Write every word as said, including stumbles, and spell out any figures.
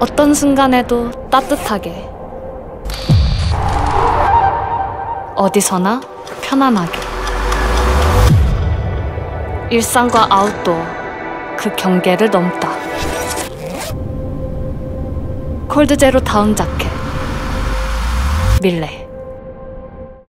어떤 순간에도 따뜻하게, 어디서나 편안하게. 일상과 아웃도어, 그 경계를 넘다. 콜드제로 다운 자켓, 밀레.